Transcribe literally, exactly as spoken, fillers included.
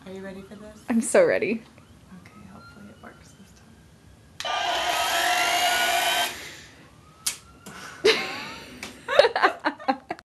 Are you ready for this? I'm so ready.